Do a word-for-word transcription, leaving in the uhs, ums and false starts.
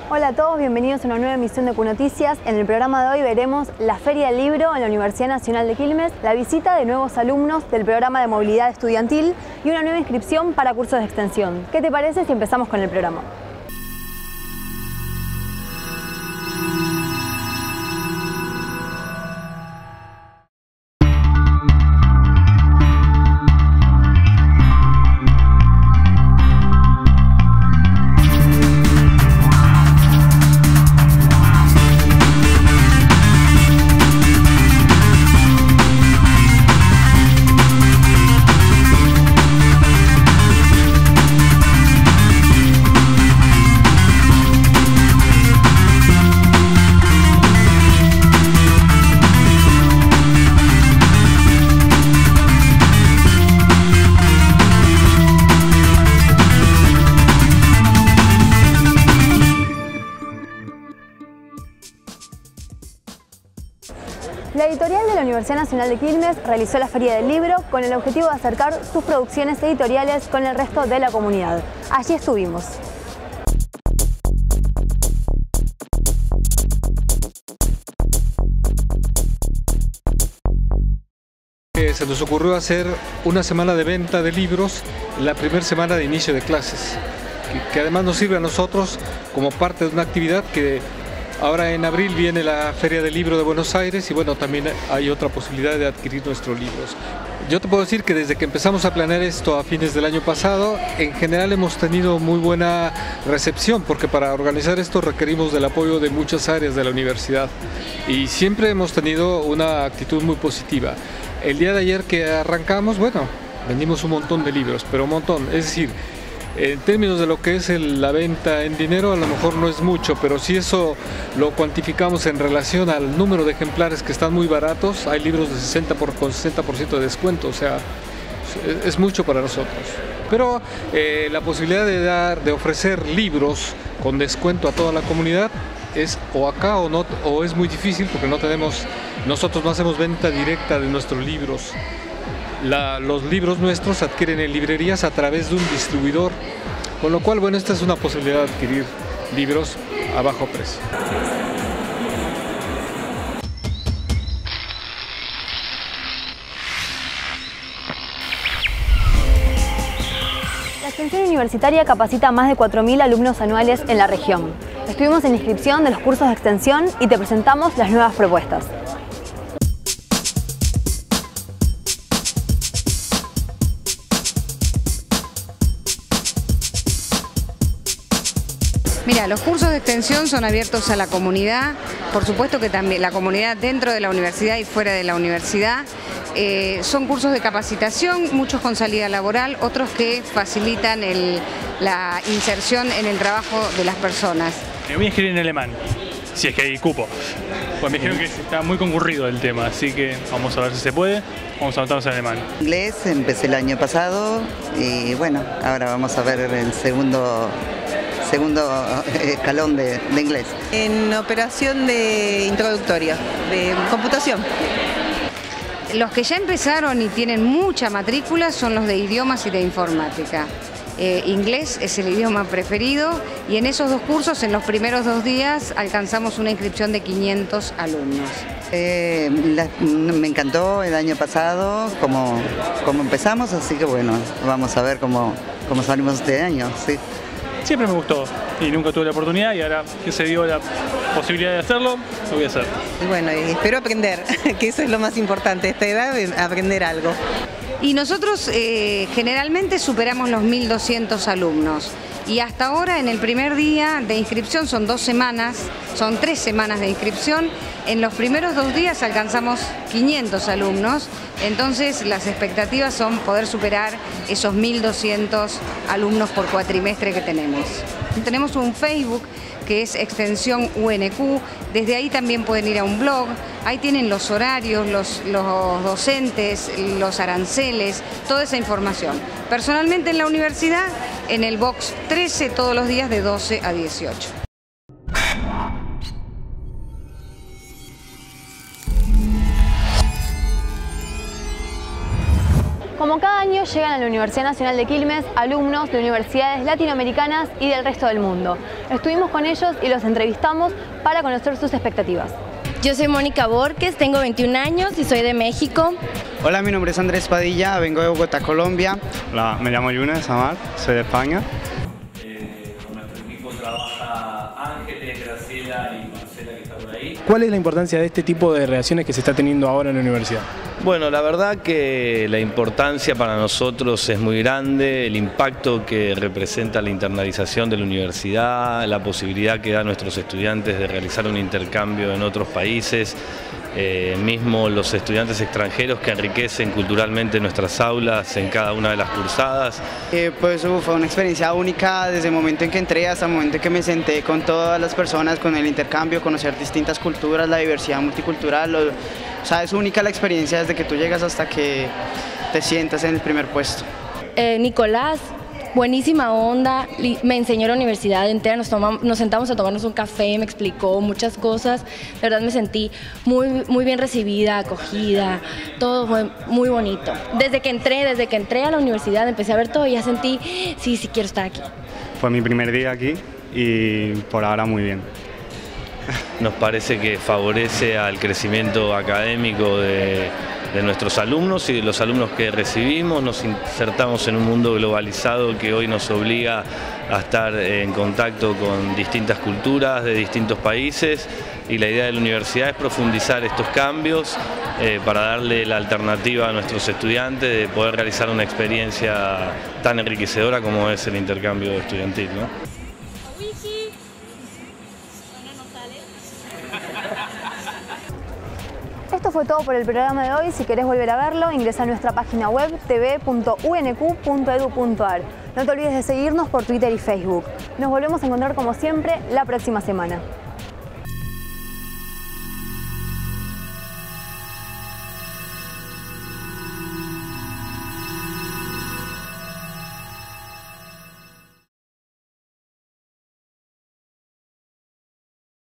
Hola a todos, bienvenidos a una nueva emisión de Qnoticias. En el programa de hoy veremos la Feria del Libro en la Universidad Nacional de Quilmes, la visita de nuevos alumnos del programa de movilidad estudiantil y una nueva inscripción para cursos de extensión. ¿Qué te parece si empezamos con el programa? La editorial de la Universidad Nacional de Quilmes realizó la Feria del Libro con el objetivo de acercar sus producciones editoriales con el resto de la comunidad. Allí estuvimos. Se nos ocurrió hacer una semana de venta de libros, la primera semana de inicio de clases, que, que además nos sirve a nosotros como parte de una actividad que ahora en abril viene la Feria del Libro de Buenos Aires y bueno, también hay otra posibilidad de adquirir nuestros libros. Yo te puedo decir que desde que empezamos a planear esto a fines del año pasado, en general hemos tenido muy buena recepción, porque para organizar esto requerimos del apoyo de muchas áreas de la universidad y siempre hemos tenido una actitud muy positiva. El día de ayer que arrancamos, bueno, vendimos un montón de libros, pero un montón, es decir, en términos de lo que es el, la venta en dinero, a lo mejor no es mucho, pero si eso lo cuantificamos en relación al número de ejemplares que están muy baratos, hay libros de sesenta por, con sesenta por ciento de descuento, o sea, es, es mucho para nosotros. Pero eh, la posibilidad de, dar, de ofrecer libros con descuento a toda la comunidad es o acá o, no, o es muy difícil porque no tenemos, nosotros no hacemos venta directa de nuestros libros. La, los libros nuestros se adquieren en librerías a través de un distribuidor, con lo cual, bueno, esta es una posibilidad de adquirir libros a bajo precio. La extensión universitaria capacita a más de cuatro mil alumnos anuales en la región. Estuvimos en inscripción de los cursos de extensión y te presentamos las nuevas propuestas. Mira, los cursos de extensión son abiertos a la comunidad, por supuesto que también la comunidad dentro de la universidad y fuera de la universidad. Eh, son cursos de capacitación, muchos con salida laboral, otros que facilitan el, la inserción en el trabajo de las personas. Me voy a inscribir en alemán, si es que hay cupo. Pues me dijeron que está muy concurrido el tema, así que vamos a ver si se puede. Vamos a anotarnos en alemán. Inglés empecé el año pasado y bueno, ahora vamos a ver el segundo... segundo escalón de, de inglés. En operación de introductoria, de computación. Los que ya empezaron y tienen mucha matrícula son los de idiomas y de informática. Eh, inglés es el idioma preferido y en esos dos cursos, en los primeros dos días, alcanzamos una inscripción de quinientos alumnos. Eh, la, me encantó el año pasado como, como empezamos, así que bueno, vamos a ver cómo, cómo salimos este año. ¿Sí? Siempre me gustó y nunca tuve la oportunidad y ahora que se dio la posibilidad de hacerlo, lo voy a hacer. Y bueno, y espero aprender, que eso es lo más importante, esta edad, aprender algo. Y nosotros eh, generalmente superamos los mil doscientos alumnos y hasta ahora en el primer día de inscripción son dos semanas, son tres semanas de inscripción, en los primeros dos días alcanzamos quinientos alumnos, entonces las expectativas son poder superar esos mil doscientos alumnos por cuatrimestre que tenemos. Tenemos un Facebook que es Extensión U N Q, desde ahí también pueden ir a un blog, ahí tienen los horarios, los, los docentes, los aranceles, toda esa información. Personalmente en la universidad, en el box trece todos los días de doce a dieciocho. Con Como cada año llegan a la Universidad Nacional de Quilmes alumnos de universidades latinoamericanas y del resto del mundo. Estuvimos con ellos y los entrevistamos para conocer sus expectativas. Yo soy Mónica Borges, tengo veintiún años y soy de México. Hola, mi nombre es Andrés Padilla, vengo de Bogotá, Colombia. Hola, me llamo Yunes Amar, soy de España. Eh, con nuestro equipo trabaja Ángeles, Graciela y Marcela, que está por ahí. ¿Cuál es la importancia de este tipo de relaciones que se está teniendo ahora en la universidad? Bueno, la verdad que la importancia para nosotros es muy grande, el impacto que representa la internalización de la universidad, la posibilidad que da a nuestros estudiantes de realizar un intercambio en otros países, eh, mismo los estudiantes extranjeros que enriquecen culturalmente nuestras aulas en cada una de las cursadas. Eh, pues uh, fue una experiencia única desde el momento en que entré hasta el momento en que me senté con todas las personas, con el intercambio, conocer distintas culturas, la diversidad multicultural. Lo, o sea, es única la experiencia desde que tú llegas hasta que te sientas en el primer puesto. Eh, Nicolás, buenísima onda, me enseñó la universidad entera, nos, tomamos, nos sentamos a tomarnos un café, me explicó muchas cosas, de verdad me sentí muy, muy bien recibida, acogida, todo fue muy bonito. Desde que entré, desde que entré a la universidad empecé a ver todo y ya sentí, sí, sí quiero estar aquí. Fue mi primer día aquí y por ahora muy bien. Nos parece que favorece al crecimiento académico de, de nuestros alumnos y de los alumnos que recibimos. Nos insertamos en un mundo globalizado que hoy nos obliga a estar en contacto con distintas culturas de distintos países, y la idea de la universidad es profundizar estos cambios eh, para darle la alternativa a nuestros estudiantes de poder realizar una experiencia tan enriquecedora como es el intercambio estudiantil, ¿no? Esto fue todo por el programa de hoy. Si querés volver a verlo, ingresa a nuestra página web t v punto u n q punto edu punto a r. No te olvides de seguirnos por Twitter y Facebook. Nos volvemos a encontrar como siempre la próxima semana.